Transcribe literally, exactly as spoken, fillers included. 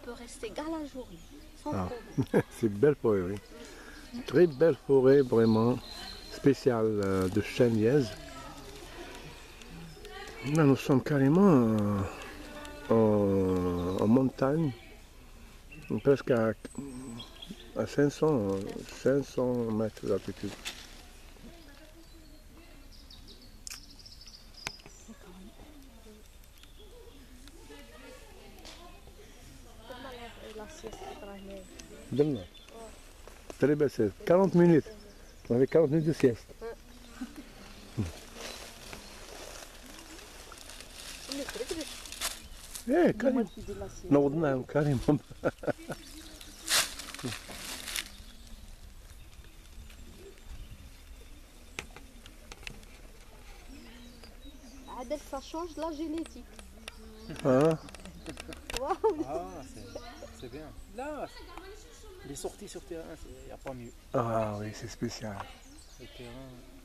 peut rester gars la journée, sans Ah. problème. C'est une belle forêt, oui. Très belle forêt, vraiment spéciale euh, de chênes lièges. Là, nous sommes carrément euh, en, en montagne, presque à, à cinq cents, cinq cents mètres d'altitude. Demain. Très belle sieste. quarante minutes. On avait quarante minutes de sieste. ايه كريم نوضناهم كريم Adel, ça change la génétique. Ah, Waouh. Ah, c'est bien. Là, les sorties sur terrain, il n'y a pas mieux. ah oui, c'est spécial. Le terrain.